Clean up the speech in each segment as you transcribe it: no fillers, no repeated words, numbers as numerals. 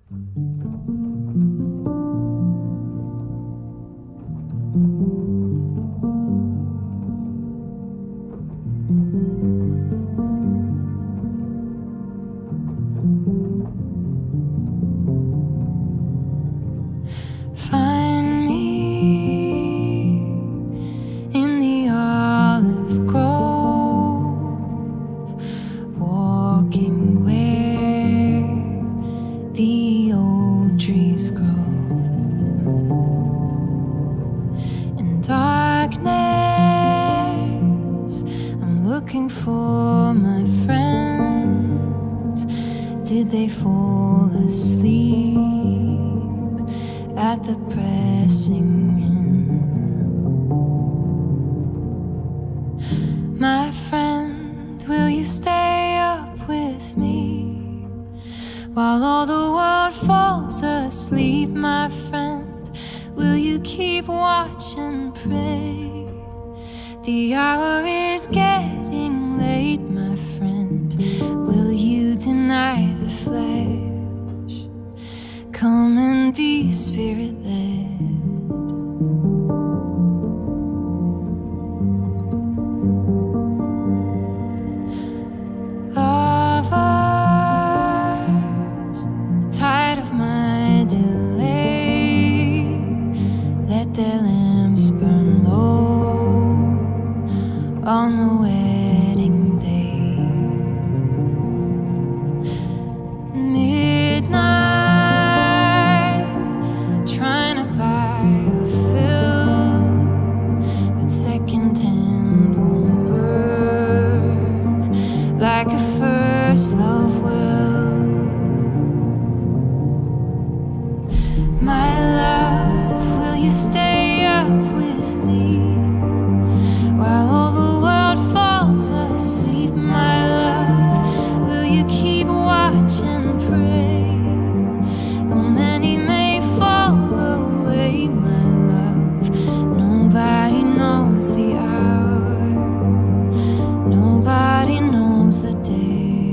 Find me in the olive grove, walking where the old trees grow. In darkness, I'm looking for my friends. Did they fall asleep at the pressing end? My friend, will you stay up with me while all the world falls asleep? My friend, will you keep watch and pray? The hour is getting late, my friend. Will you deny the flesh? Come and be spirit-led. Lovers, tired of my delay, let their lamps burn low on the wedding day. Midnight, trying to buy a fill, but secondhand won't burn like a first love will. My love, will you stay up with me while all the world falls asleep? My love, will you keep watch and pray? Though many may fall away, my love, nobody knows the hour, nobody knows the day.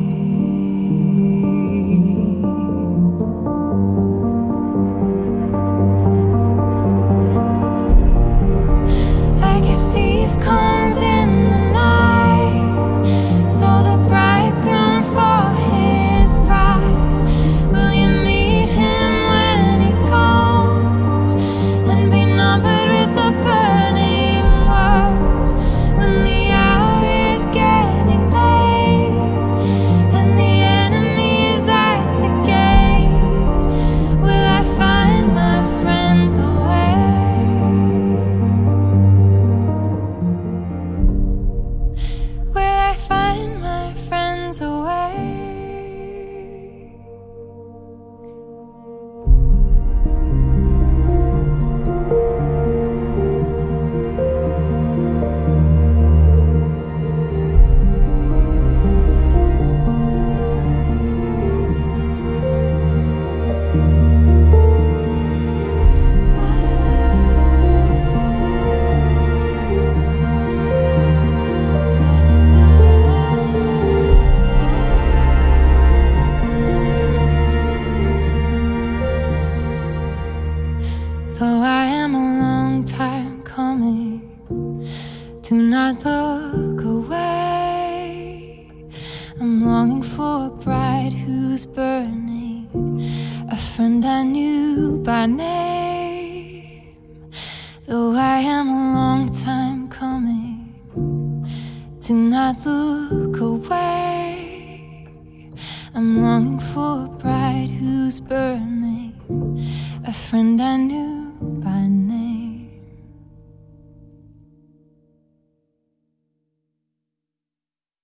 Like a thief comes in the night, so the bridegroom for his bride. Will you meet him when he comes and be numbered with the burning words? When the hour is getting late and the enemy is at the gate, will I find my friends awake? Will I find my friends awake? Though I am a long time coming, do not look away. I'm longing for a bride who's burning, a friend I knew by name. Though I am a long time coming, do not look away. I'm longing for a bride who's burning, a friend I knew